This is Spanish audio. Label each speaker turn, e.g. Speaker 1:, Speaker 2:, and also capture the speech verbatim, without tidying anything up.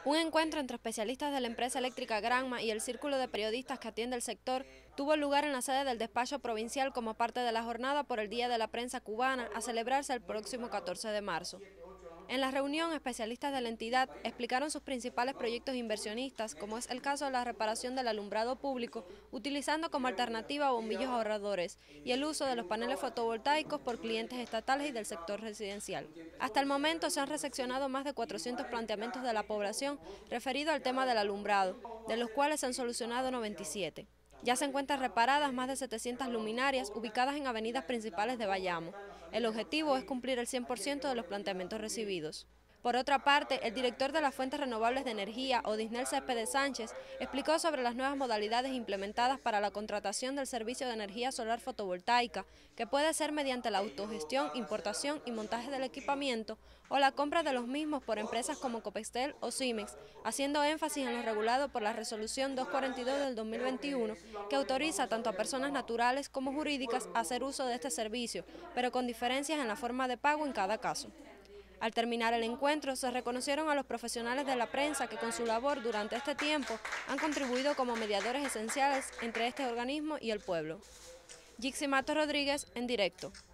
Speaker 1: Un encuentro entre especialistas de la empresa eléctrica Granma y el círculo de periodistas que atiende el sector tuvo lugar en la sede del despacho provincial como parte de la jornada por el Día de la Prensa Cubana a celebrarse el próximo catorce de marzo. En la reunión, especialistas de la entidad explicaron sus principales proyectos inversionistas, como es el caso de la reparación del alumbrado público, utilizando como alternativa bombillos ahorradores y el uso de los paneles fotovoltaicos por clientes estatales y del sector residencial. Hasta el momento se han recepcionado más de cuatrocientos planteamientos de la población referidos al tema del alumbrado, de los cuales se han solucionado noventa y siete. Ya se encuentran reparadas más de setecientas luminarias ubicadas en avenidas principales de Bayamo. El objetivo es cumplir el cien por ciento de los planteamientos recibidos. Por otra parte, el director de las Fuentes Renovables de Energía, Odisnel Céspedes Sánchez, explicó sobre las nuevas modalidades implementadas para la contratación del servicio de energía solar fotovoltaica, que puede ser mediante la autogestión, importación y montaje del equipamiento o la compra de los mismos por empresas como Copextel o Simex, haciendo énfasis en lo regulado por la Resolución doscientos cuarenta y dos del dos mil veintiuno, que autoriza tanto a personas naturales como jurídicas a hacer uso de este servicio, pero con diferencias en la forma de pago en cada caso. Al terminar el encuentro, se reconocieron a los profesionales de la prensa que con su labor durante este tiempo han contribuido como mediadores esenciales entre este organismo y el pueblo. Gixi Mato Rodríguez, en directo.